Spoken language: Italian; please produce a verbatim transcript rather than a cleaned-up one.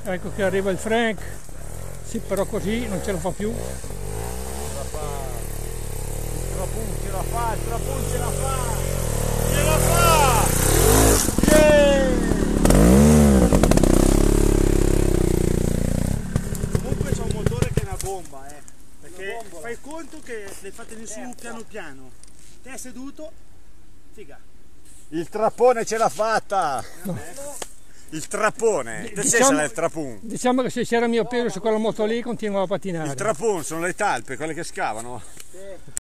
Ecco che arriva il Frank, sì, però così non ce la fa più. Ce la fa, il Trapun ce la fa, il Trapun ce la fa, ce la fa! Yeah! Comunque c'è un motore che è una bomba, eh, perché fai conto che le fate su piano piano, te seduto, figa. Il Trapone ce l'ha fatta! Il Trapone, te Diciamo, sarà il Trapun. Diciamo che se c'era mio peso su quella moto lì continuava a pattinare. Il Trapun sono le talpe, quelle che scavano.